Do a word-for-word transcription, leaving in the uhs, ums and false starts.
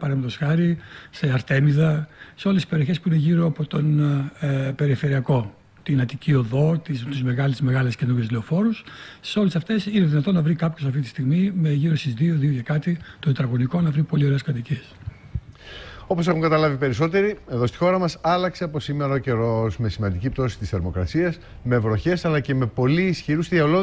παραδείγματος χάρη, σε Αρτέμιδα, σε όλες τις περιοχές που είναι γύρω από τον ε, περιφερειακό. Την Αττική Οδό, τις, τις μεγάλες, μεγάλες καινούργιες λεωφόρους. Σε όλες αυτές είναι δυνατόν να βρει κάποιος αυτή τη στιγμή με γύρω στις δύο, δύο και κάτι το τετραγωνικό να βρει πολύ ωραίες κατοικίες. Όπως έχουν καταλάβει περισσότεροι, εδώ στη χώρα μας άλλαξε από σήμερα ο καιρός με σημαντική πτώση της θερμοκρασίας, με βροχές αλλά και με πολύ ισχυρούς διαολόγους.